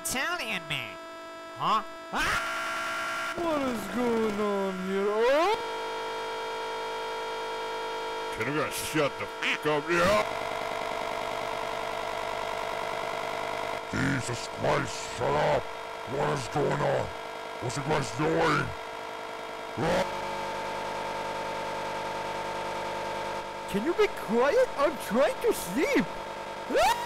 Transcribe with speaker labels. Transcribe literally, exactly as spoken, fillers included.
Speaker 1: Italian man. Huh? Ah!
Speaker 2: What is going on here? Oh!
Speaker 3: Can I guys shut the f*** up here?
Speaker 4: Jesus Christ, shut up! What is going on? What's you guys doing?
Speaker 2: Can you be quiet? I'm trying to sleep!